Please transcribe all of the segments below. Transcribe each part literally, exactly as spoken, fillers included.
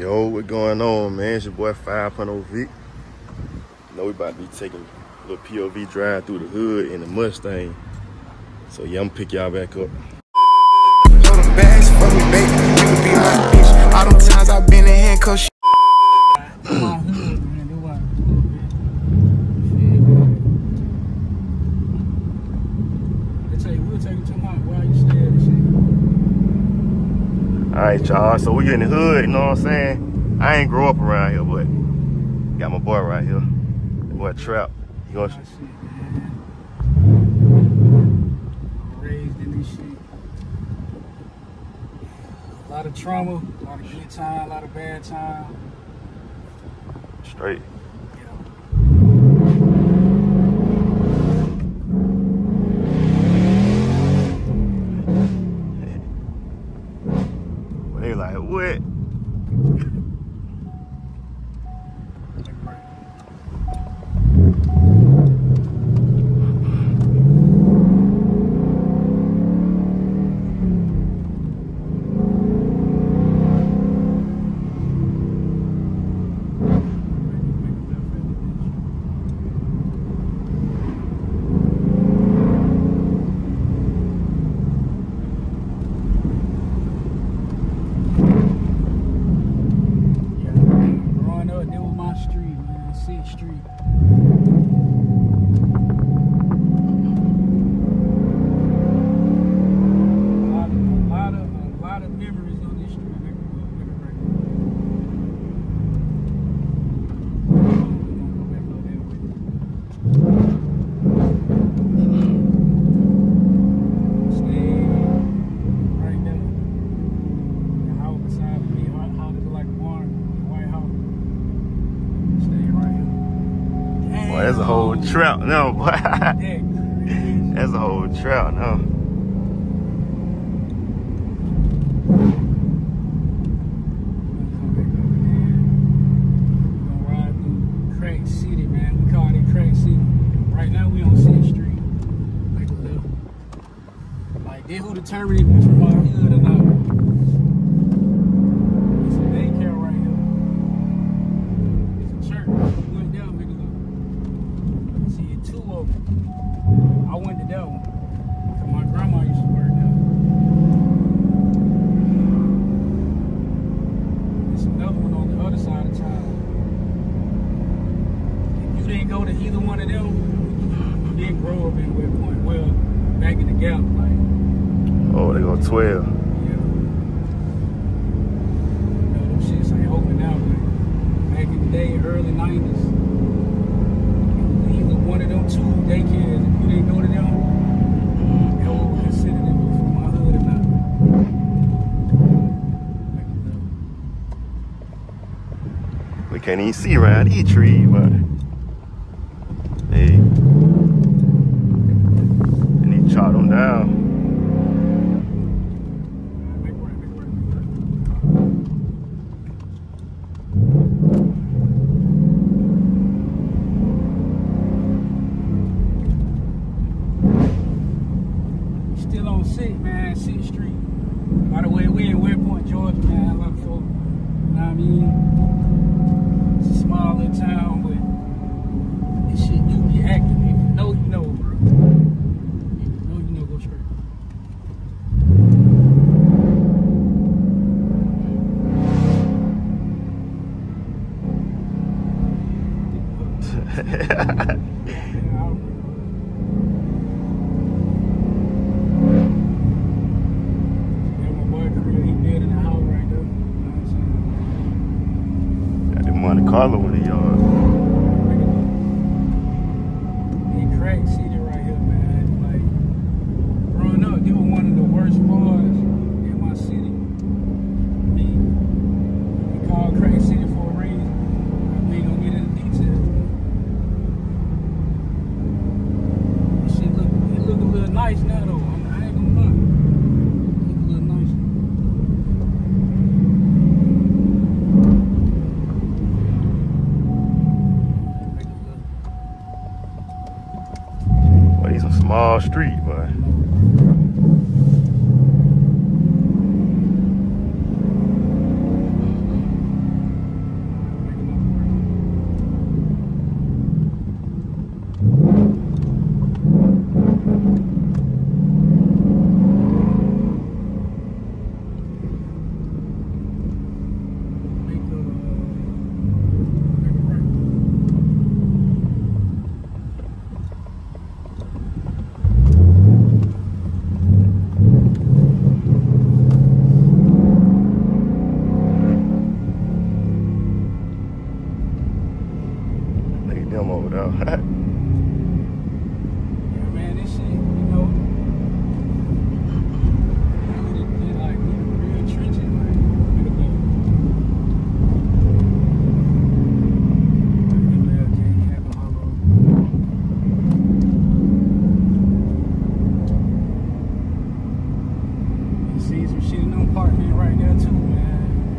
Yo, what going on, man? It's your boy five point oh Vic. You know, we about to be taking a little P O V drive through the hood in the Mustang. So yeah, I'm gonna pick y'all back up. Bags for me, baby. You could be my bitch. All them times I've been in handcuffs. Alright, y'all. So we in the hood, you know what I'm saying? I ain't grow up around here, but got my boy right here. That boy Trap. You gonna shit, raised in this shit. A lot of trauma, a lot of good time, a lot of bad time. Straight. They like, what? Street. A lot of, a lot of, a lot of memories on this street. Stay right there. The house beside me, how to look like a barn, the White House. Stay right here. Boy, that's a whole trout now, boy. That's a whole trout now. We're gonna ride through Crack City, man. We call it Crack City. Right now we on sixth Street. Like a little. Like they who determined if we from our hood or not. It's a daycare right here. It's a church. We went down, nigga. See, two of them. I went to that one. Cause my grandma used to work there. There's another one on the other side of town. If you didn't go to either one of them, you didn't grow up in West Point. Well, back in the Gap, like. Oh, they go twelve. Yeah. You know, them shits ain't open now, but back in the day, early nineties. One of them two daycares, if you didn't go to them, they would consider them from my hood or not. We can't even see around these trees, but hey, and he chop them down. Still on sixth, man, sixth Street. By the way, we in West Point, Georgia, man. I love folk. You know what I mean? It's a small little town, but this shit do be active. If you know, you know, bro. If you know, you know, go straight. Monte Carlo with the yard. In Crack City right here, man. Like, growing up, they were one of the worst bars in my city. I mean, we call Crack City for a reason. We ain't gonna get into details. This shit look, it look a little nice now, though. I ain't gonna lie. It look a little nice. These some small street, boy. though. Yeah, man, this shit, you know, it, it, like, real trenching, like, look at that. You see some shit in them apartment right there, too, man.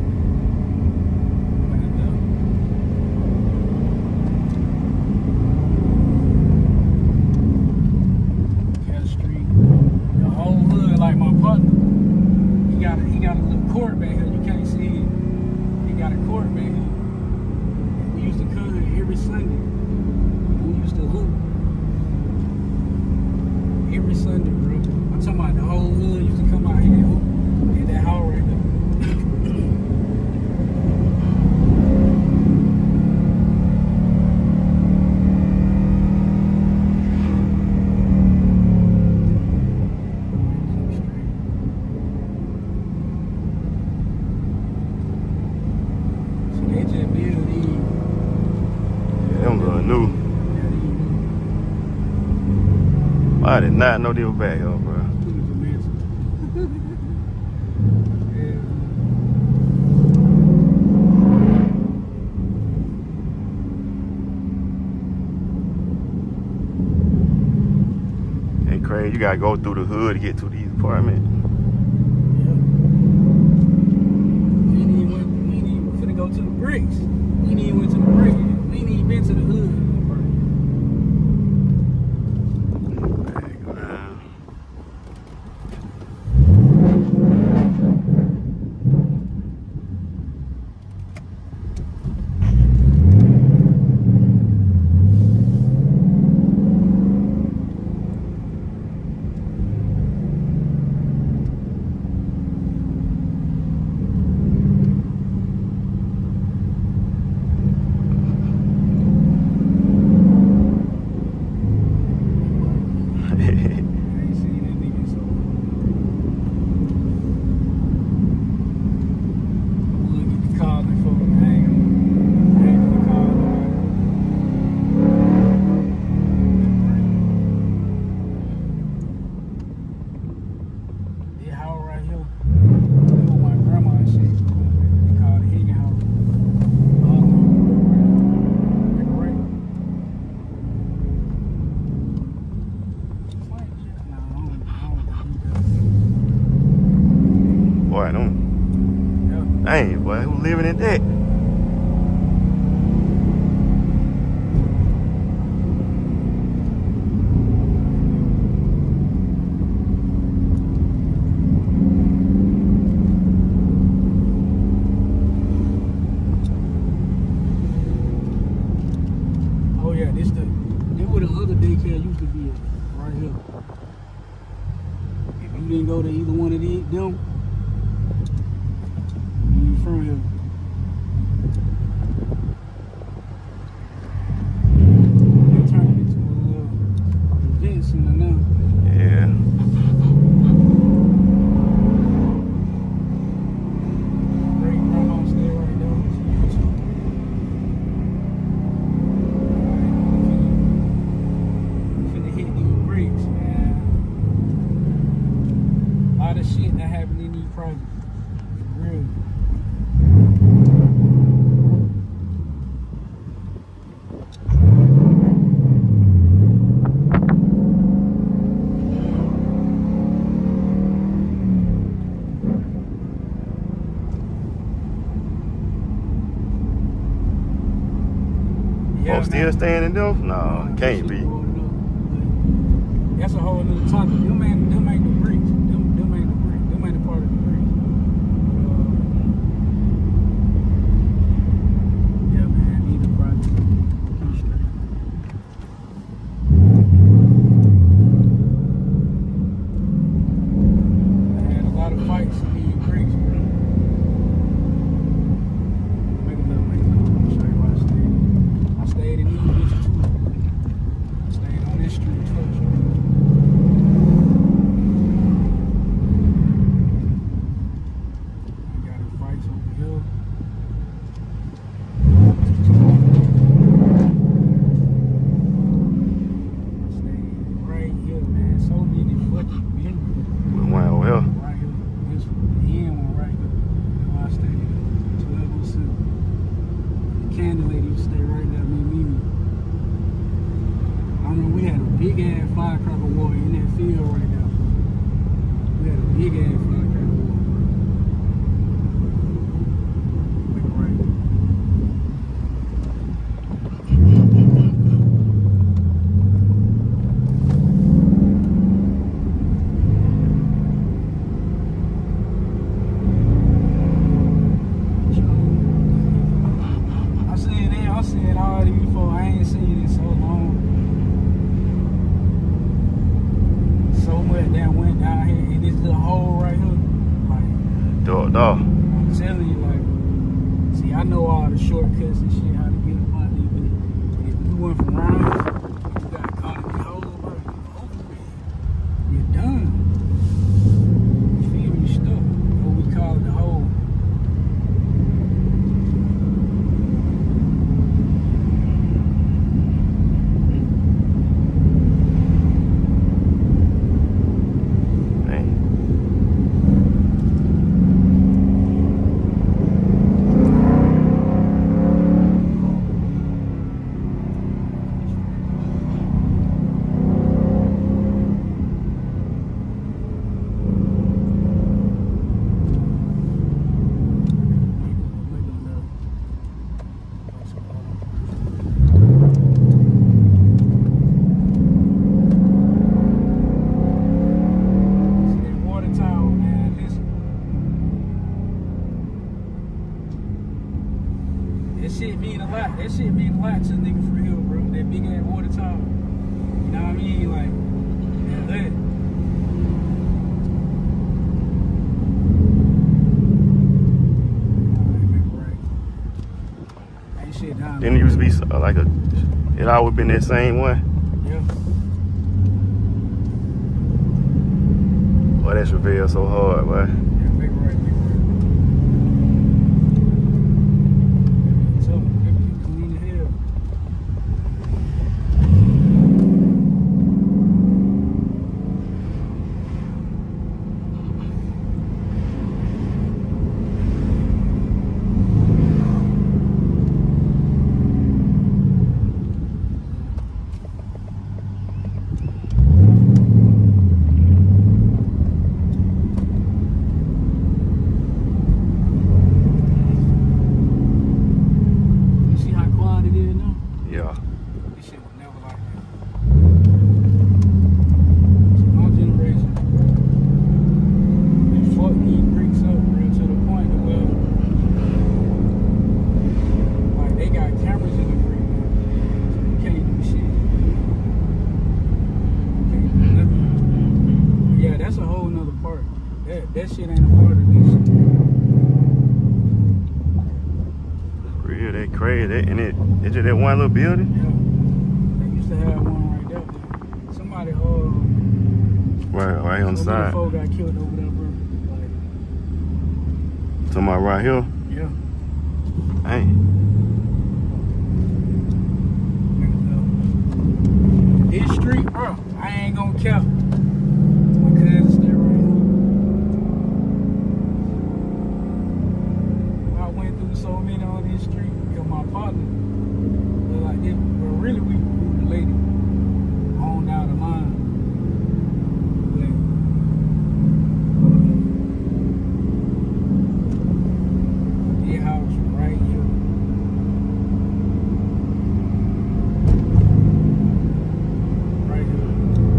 Court back here, you can't see it. He got a court back here. We used to come here every Sunday. We used to hoop every Sunday, bro. I'm talking about the whole hood used to come out here and hoop in that hall right there. I did not know they were back here, bro. Ain't crazy. You gotta go through the hood to get to these apartments. Yeah. We ain't even went, we ain't even finna go to the bricks. We ain't even went to the bricks. We ain't even been to the hood. Boy, them. Yeah. Dang, boy, who living in that? Oh yeah, this the this where the other daycare used to be at, right here. If you didn't go to either one of these, them. From here. They turned it into a little event center now. Yeah. Great grandma's there right now. I'm finna hit these bricks, man. A lot of shit that happened in these projects. For real. Oh, still staying in them? No, it can't be. That's a whole other topic. Them ain't, them ain't the bricks. Them, them ain't the bricks. Them ain't the part of the bricks. Uh, yeah, man, need the project. Keep straight. I had a lot of fights in these bricks, bro. Make a little, make a little. I'll show you where I stayed. I stayed in these bitches too. I stayed on this street too. big ass firecracker war in that field right now. We had a big ass firecracker war. Like right. I seen it, I seen all these before. I ain't seen it in so long. So much that went down here in this little hole right here. Like, Dog, dog. I'm telling you, like, see, I know all the shortcuts and shit, how to get up on these, but if you went from around, you got caught in the hole, bro, you're over with. You're done. You feel me? You're stuck. What we call it the hole. That shit mean a lot. That shit mean a lot to a nigga for real, bro. That big ass water tower. You know what I mean? Like, yeah, that. Right. Ain't shit down. Didn't it used to be uh, like a, it always been that same one? Yeah. Boy, that's revealed so hard, boy. Yeah, big right, big right. That shit ain't a part of this shit. Real, that crazy. That, and it, it's just that one little building? Yeah. They used to have one right there. Somebody, uh... Right, right on the side. Folk got killed over there, bro. Like, talking about right here? Yeah. Hey. This street, bro, I ain't gonna count. My cousin stay right here. So many on this street because my partner, but like it, but really we, we related on down the line. But, uh, their house right here. Right here.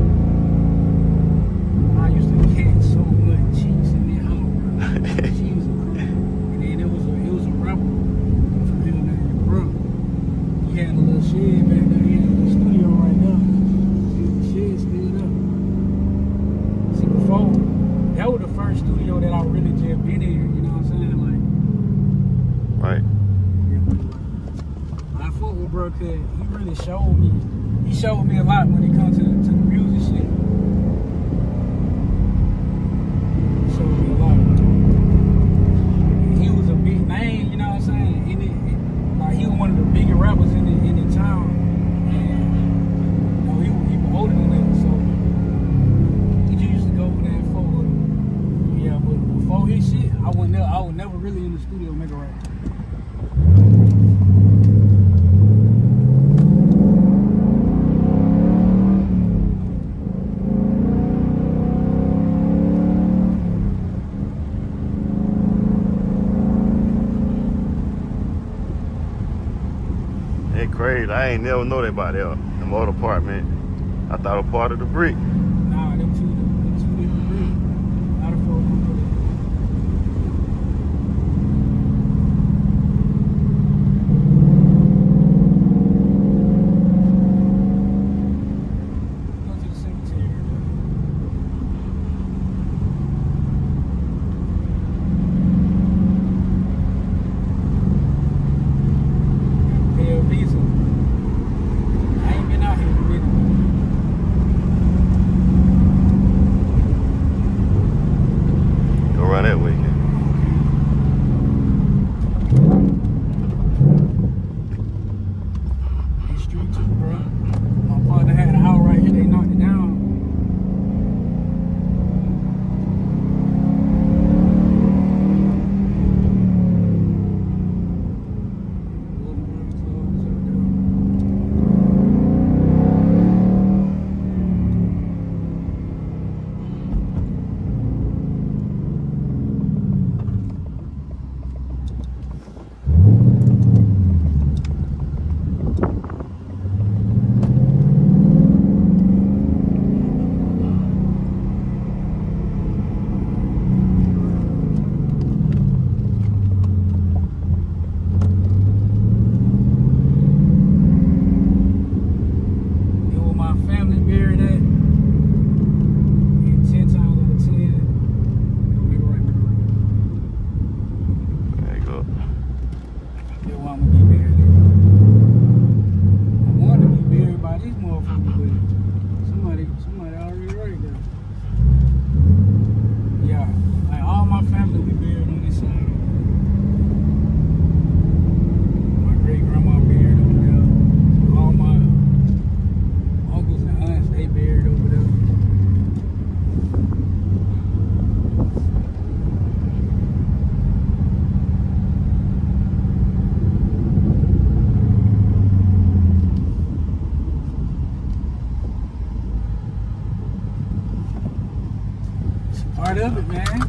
I used to catch so much cheeks in their house, bro. She was a crew. And then it was a it was a rebel from him named Bro. He had a little shed back there. He had a little studio right now. See, the shed still up. See, before, that was the first studio that I really just been in, you know what I'm saying? Like, right. Yeah. I fuck with Bro because he really showed me, he showed me a lot when it comes to, to the music shit. He showed me a lot. He was a big name, you know what I'm saying? In it, it, like he was one of the bigger rappers in the in the town, and you know he, he was older than that, so he just used to go over there and fuck with him. Yeah, but before his shit, I would never, I was never really in the studio make a rap. That crazy. I ain't never know that about that. The motor part, man. I thought it was part of the brick. Nah, them two, them two different bricks. A lot of folks don't know that. Go to the cemetery. Pay a visa. I ain't been out here in a minute. Go run that way. It's street too, bro. My partner had a house right here. They knocked it down. Part of it, man.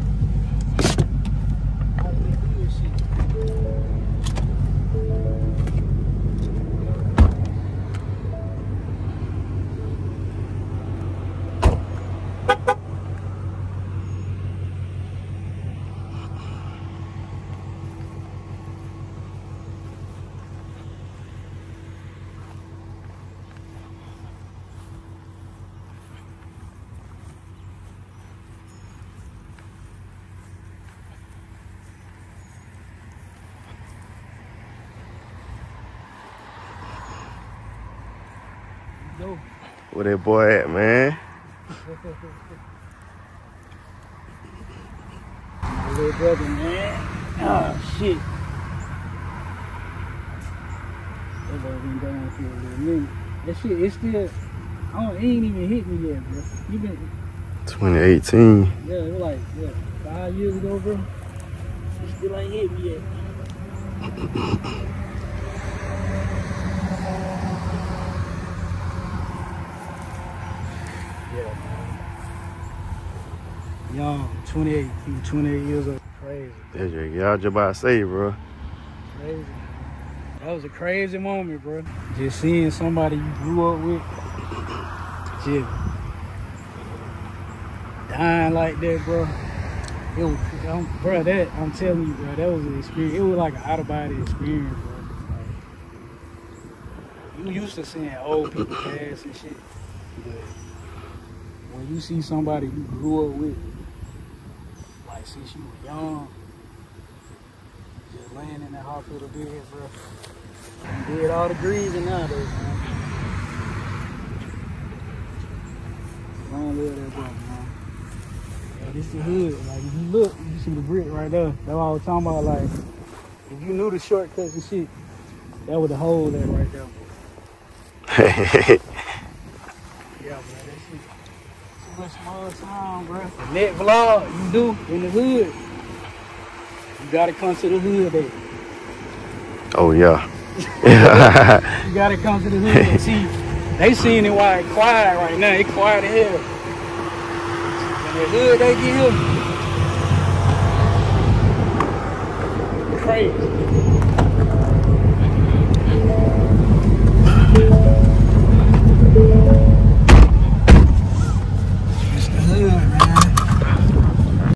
No. Where that boy at, man? My little brother, man. Oh, shit. That boy been going for a little minute. That shit, it's still, I don't, it ain't even hit me yet, bro. You been... twenty eighteen. Yeah, it was like, what, five years ago, bro? It still ain't hit me yet. Young, twenty-eight, he was twenty-eight years old. Crazy. That's what y'all just about to say, bro. Crazy. That was a crazy moment, bro. Just seeing somebody you grew up with, just dying like that, bro. It was, um, bro, that, I'm telling you, bro, that was an experience. It was like an out-of-body experience, bro. Like, you used to seeing old people pass and shit, but when you see somebody you grew up with, like since you were young, just laying in that hospital bed, bro. You did all the grieving nowadays, man. Long live that brother, man. Yeah, this the hood. Like, if you look, you see the brick right there. That's what I was talking about. Like, if you knew the shortcuts and shit, that was the hole there right there, bro. Yeah, bro, that shit. Too much small time, bro. The next vlog you do in the hood, you gotta come to the hood, baby. Oh, yeah. You gotta come to the hood and see. They seeing it while it's quiet right now. It's quiet as hell. When the hood they get here, crazy.